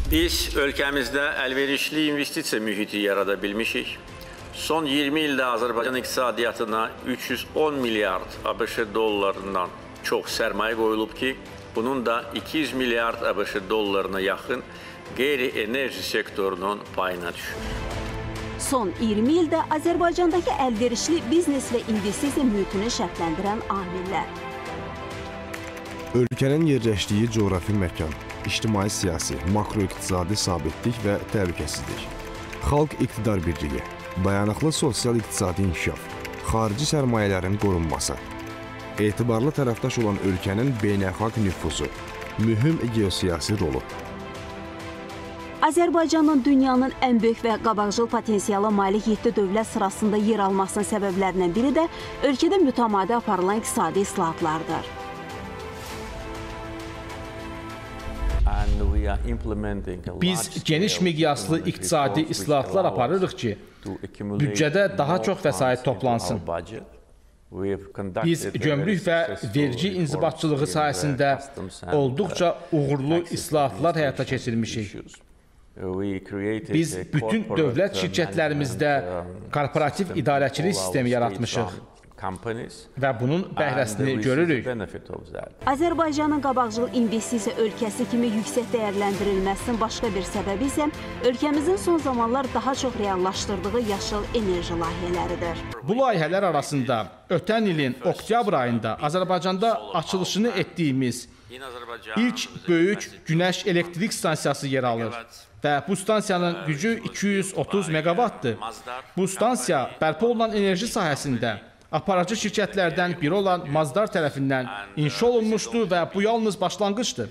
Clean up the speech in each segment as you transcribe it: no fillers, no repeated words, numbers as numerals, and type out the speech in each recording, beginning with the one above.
Biz ölkəmizdə əlverişli investisiya mühiti yarada bilmişik. Son 20 ildə Azərbaycan iqtisadiyyatına 310 milyard ABŞ dollarından çox sərmayə qoyulub ki, bunun da 200 milyard ABŞ dollarına yaxın qeyri-enerji sektorunun payına düşür. Son 20 ildə Azərbaycandakı əlverişli biznes və investisiya mühitini şərtləndirən amillər. Ölkənin yerləşdiyi coğrafi məkan, ictimai-siyasi, makroiqtisadi sabitlik və təhlükəsizlik, xalq iqtidar birliyi, dayanıqlı sosial-iqtisadi inkişaf, xarici sərmayələrin qorunması, etibarlı tərəfdaş olan ölkənin beynəlxalq nüfuzu, mühüm geosiyasi rolu. Azərbaycanın dünyanın ən böyük və qabaqcıl potensiala malik 7 dövlət sırasında yer almasının səbəblərindən biri də ölkədə mütəmadi aparılan iqtisadi islahatlardır. Biz geniş miqyaslı iqtisadi islahatlar aparırıq ki, büdcədə daha çox vəsait toplansın. Biz gömrük və vergi inzibatçılığı sayəsində olduqca uğurlu islahatlar həyata keçirmişik. Biz bütün dövlət şirkətlərimizdə korporativ idarəçilik sistemi yaratmışıq və bunun bəhrəsini görürük. Azərbaycanın qabaqcıl investisiya ölkəsi kimi yüksək dəyərləndirilməsinin başqa bir səbəbi isə ölkəmizin son zamanlar daha çox reallaşdırdığı yaşıl enerji layihələridir. Bu layihələr arasında ötən ilin oktyabr ayında Azərbaycanda açılışını etdiyimiz ilk böyük günəş elektrik stansiyası yer alır və bu stansiyanın gücü 230 megawattdır. Bu stansiya bərpa olunan enerji sahəsində aparıcı şirkətlərdən biri olan Mazdar tərəfindən inşa olunmuşdu və bu yalnız başlanğıcdır.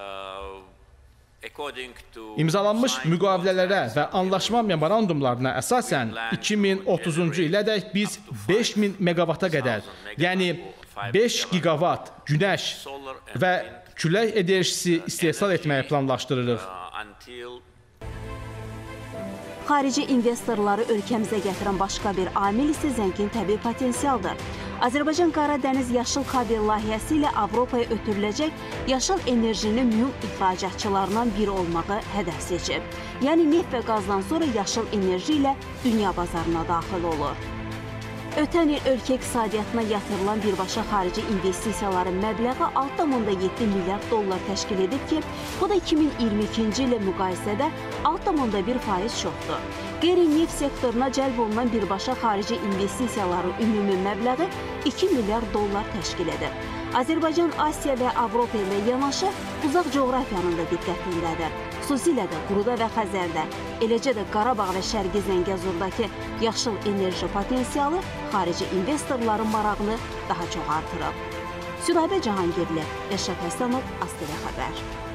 İmzalanmış müqavilələrə və anlaşma memorandumlarına əsasən 2030-cu ilədək biz 5000 megawata qədər, yəni 5 gigawatt günəş və külək enerjisi istehsal etməyi planlaşdırırıq. Xarici investorları ölkəmizə gətirən başqa bir amil isə zəngin təbii potensialdır. Azərbaycan Qara Dəniz Yaşıl Kabel layihəsi ilə Avropaya ötürüləcək yaşıl enerjinin mühüm ixracatçılarından biri olmağı hədəf seçib. Yəni neft və qazdan sonra yaşıl enerji ilə dünya bazarına daxil olur. Ötən il ölkə iqtisadiyyatına yatırılan birbaşa xarici investisiyaların məbləği 6,7 milyard dollar təşkil edib ki, bu da 2022-ci ilə müqayisədə 6,1% çoxdur. Qeyri-neft sektoruna cəlb olunan birbaşa xarici investisiyaların ümumi məbləği 2 milyard dollar təşkil edib. Azərbaycan Asiya və Avropa ilə yanaşı uzaq coğrafiyanın da diqqətindədir. Xüsusilə də Quruda və Xəzərdə, eləcə də Qarabağ və Şərqi Zəngəzurdakı yaşıl enerji potensialı xarici investorların marağını daha çox artırıb. Südabə Cahangirli, Elşad Həsənov, ASTV Xəbər.